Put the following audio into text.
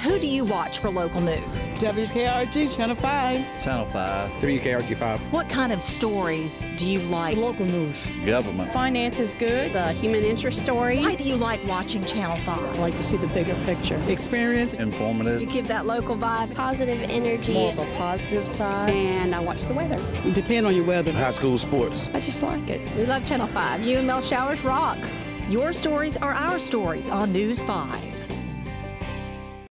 Who do you watch for local news? WKRG Channel 5. Channel 5. WKRG-5. What kind of stories do you like? Local news. Government. Finance is good. The human interest story. Why do you like watching Channel 5? I like to see the bigger picture. Experience. Informative. You give that local vibe. Positive energy. More of a positive side. And I watch the weather. It depends on your weather. High school sports. I just like it. We love Channel 5. UML showers rock. Your stories are our stories on News 5.